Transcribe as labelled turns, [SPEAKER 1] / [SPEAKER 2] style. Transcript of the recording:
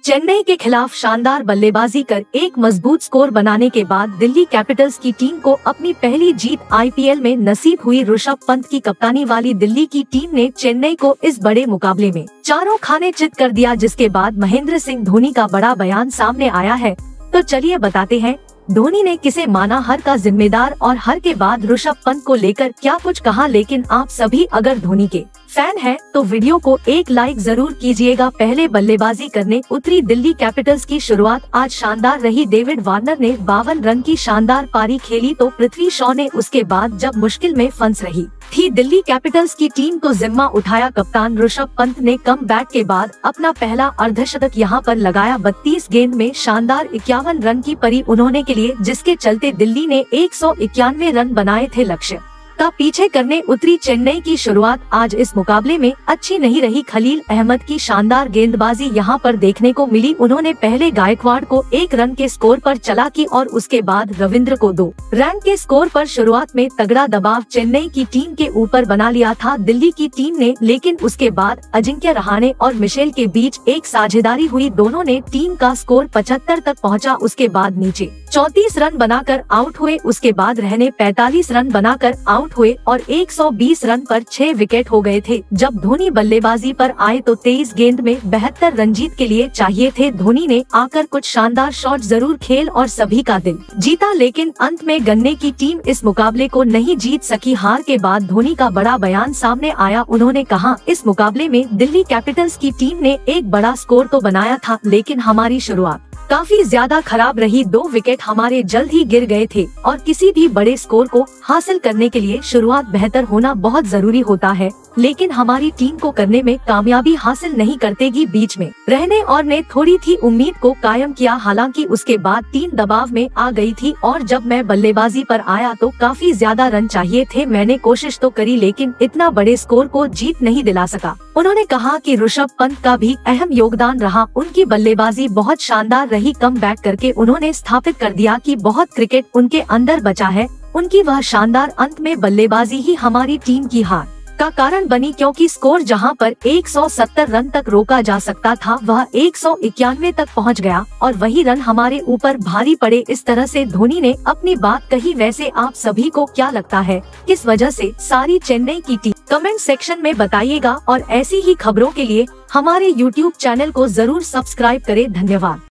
[SPEAKER 1] चेन्नई के खिलाफ शानदार बल्लेबाजी कर एक मजबूत स्कोर बनाने के बाद दिल्ली कैपिटल्स की टीम को अपनी पहली जीत आईपीएल में नसीब हुई। ऋषभ पंत की कप्तानी वाली दिल्ली की टीम ने चेन्नई को इस बड़े मुकाबले में चारों खाने चित कर दिया, जिसके बाद महेंद्र सिंह धोनी का बड़ा बयान सामने आया है। तो चलिए बताते हैं धोनी ने किसे माना हर का जिम्मेदार और हर के बाद ऋषभ पंत को लेकर क्या कुछ कहा। लेकिन आप सभी अगर धोनी के फैन हैं तो वीडियो को एक लाइक जरूर कीजिएगा। पहले बल्लेबाजी करने उतरी दिल्ली कैपिटल्स की शुरुआत आज शानदार रही। डेविड वार्नर ने 52 रन की शानदार पारी खेली तो पृथ्वी शॉ ने उसके बाद जब मुश्किल में फंस रही थी दिल्ली कैपिटल्स की टीम को जिम्मा उठाया। कप्तान ऋषभ पंत ने कम बैक के बाद अपना पहला अर्धशतक यहां पर लगाया। 32 गेंद में शानदार 51 रन की परी उन्होंने के लिए, जिसके चलते दिल्ली ने 191 रन बनाए थे। लक्ष्य का पीछे करने उतरी चेन्नई की शुरुआत आज इस मुकाबले में अच्छी नहीं रही। खलील अहमद की शानदार गेंदबाजी यहां पर देखने को मिली। उन्होंने पहले गायकवाड़ को 1 रन के स्कोर पर चला की और उसके बाद रविंद्र को 2 रन के स्कोर पर शुरुआत में तगड़ा दबाव चेन्नई की टीम के ऊपर बना लिया था दिल्ली की टीम ने, लेकिन उसके बाद अजिंक्य रहाणे और मिशेल के बीच एक साझेदारी हुई। दोनों ने टीम का स्कोर 75 तक पहुँचा। उसके बाद नीचे 34 रन बनाकर आउट हुए। उसके बाद रहने 45 रन बनाकर आउट हुए और 120 रन पर 6 विकेट हो गए थे। जब धोनी बल्लेबाजी पर आए तो 23 गेंद में 72 रन जीत के लिए चाहिए थे। धोनी ने आकर कुछ शानदार शॉट जरूर खेल और सभी का दिल जीता, लेकिन अंत में गन्ने की टीम इस मुकाबले को नहीं जीत सकी। हार के बाद धोनी का बड़ा बयान सामने आया। उन्होंने कहा, इस मुकाबले में दिल्ली कैपिटल्स की टीम ने एक बड़ा स्कोर तो बनाया था, लेकिन हमारी शुरुआत काफी ज्यादा खराब रही। 2 विकेट हमारे जल्द ही गिर गए थे और किसी भी बड़े स्कोर को हासिल करने के लिए शुरुआत बेहतर होना बहुत जरूरी होता है, लेकिन हमारी टीम को करने में कामयाबी हासिल नहीं करतेगी। बीच में रहने और ने थोड़ी थी उम्मीद को कायम किया, हालांकि उसके बाद टीम दबाव में आ गई थी और जब मैं बल्लेबाजी पर आया तो काफी ज्यादा रन चाहिए थे। मैंने कोशिश तो करी, लेकिन इतना बड़े स्कोर को जीत नहीं दिला सका। उन्होंने कहा कि ऋषभ पंत का भी अहम योगदान रहा। उनकी बल्लेबाजी बहुत शानदार रही। कम बैक करके उन्होंने स्थापित कर दिया कि बहुत क्रिकेट उनके अंदर बचा है। उनकी वह शानदार अंत में बल्लेबाजी ही हमारी टीम की हार का कारण बनी, क्योंकि स्कोर जहां पर 170 रन तक रोका जा सकता था वह 191 तक पहुंच गया और वही रन हमारे ऊपर भारी पड़े। इस तरह से धोनी ने अपनी बात कही। वैसे आप सभी को क्या लगता है, किस वजह से सारी चेन्नई की टीम? कमेंट सेक्शन में बताइएगा और ऐसी ही खबरों के लिए हमारे YouTube चैनल को जरूर सब्सक्राइब करें। धन्यवाद।